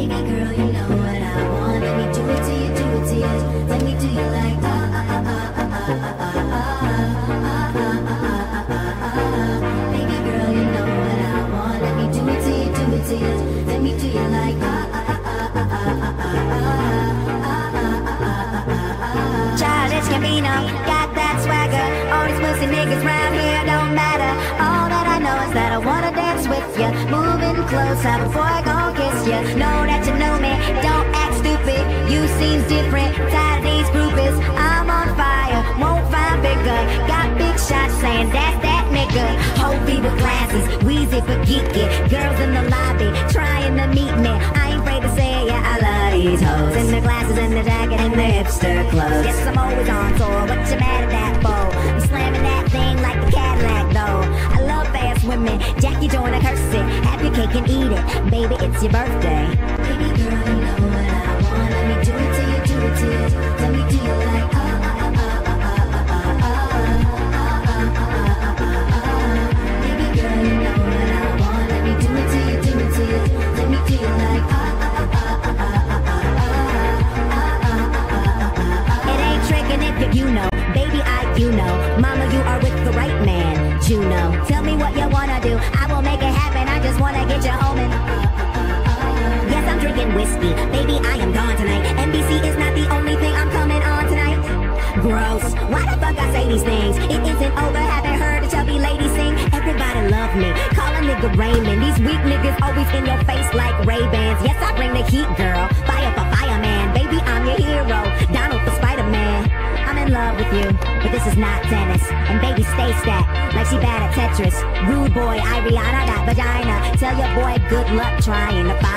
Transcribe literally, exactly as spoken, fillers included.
Baby girl, you know what I want. Let me do it to you, do it to you. Let me do you like ah ah ah ah ah ah ah ah ah ah. Baby girl, you know what I want. Let me do it to you, do it to you. Let me do you like ah ah ah ah ah ah ah ah. Childish Gambino, got that swagger. All these pussy niggas round here don't matter. All that I know is that I wanna dance with ya. Moving closer before I gon' kiss ya. Know that you know me, don't act stupid. You seem different, tired of these groupies. I'm on fire, won't find bigger. Got big shots saying that's that nigga. Whole people glasses, wheezy but geeky. Girls in the lobby trying to meet me. I ain't afraid to say yeah, I love these hoes. In the glasses and the jacket and the hipster clothes. Yes, I'm always on tour, what you mad at that for? I'm slamming that thing like the Cadillac though. I love fast women, Jackie join a curse it. Have your cake and eat it, baby, it's your birthday. Baby girl, you know what I want. Let me do it to you, do it to you. Let me do you like ah ah ah ah ah ah ah ah ah ah. Baby girl, you know what I want. Let me do it to you, do it to you. Let me do you like ah ah ah ah ah ah ah. It ain't tricking if you know, baby I you know. Mama, you are with the right man, Juno. Tell me what you wanna do, I will make it happen. I just wanna get you home and yes, I'm drinking whiskey, baby I am gone tonight. N B C is not the only thing I'm coming on tonight. Gross, why the fuck I say these things? It isn't over, haven't heard a chubby lady sing. Everybody love me, call a nigga Raymond. These weak niggas always in your face like Ray-Bans. Yes, I bring the heat, girl, fire for fireman. Baby, I'm your hero, Donald for Spider-Man. I'm in love with you, but this is not tennis. And baby, stay stacked like she bad at Tetris. Rude boy, Ariana, that vagina. Tell your boy good luck trying to find